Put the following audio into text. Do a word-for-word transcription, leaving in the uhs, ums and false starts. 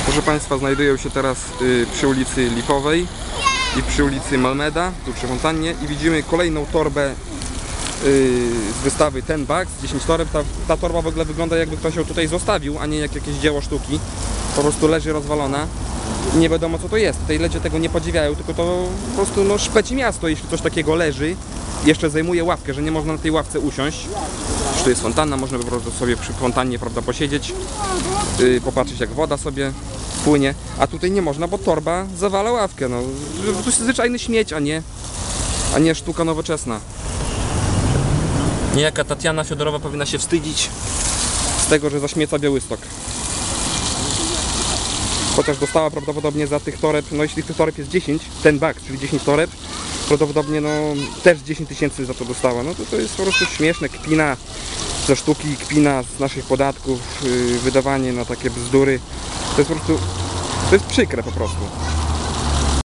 Proszę Państwa, znajduję się teraz y, przy ulicy Lipowej i przy ulicy Malmeda, tu przy fontannie, i widzimy kolejną torbę y, z wystawy Ten Bucks, dziesięć toreb. Ta, ta torba w ogóle wygląda, jakby ktoś ją tutaj zostawił, a nie jak jakieś dzieło sztuki. Po prostu leży rozwalona i nie wiadomo co to jest. Tutaj ludzie tego nie podziwiają, tylko to po prostu no, szpeci miasto, jeśli coś takiego leży. Jeszcze zajmuje ławkę, że nie można na tej ławce usiąść. Tu jest fontanna, można po prostu sobie przy fontannie, prawda, posiedzieć, yy, popatrzeć jak woda sobie płynie, a tutaj nie można, bo torba zawala ławkę. No, to jest zwyczajny śmieć, a nie, a nie sztuka nowoczesna. Niejaka Tatiana Fiodorowa powinna się wstydzić z tego, że zaśmieca Białystok. Chociaż dostała prawdopodobnie za tych toreb, no jeśli tych toreb jest dziesięć, Ten Bucks, czyli dziesięć toreb, prawdopodobnie no też dziesięć tysięcy za to dostała. No to to jest po prostu śmieszne, kpina ze sztuki, kpina z naszych podatków, yy, wydawanie na takie bzdury. To jest po prostu, to jest przykre po prostu.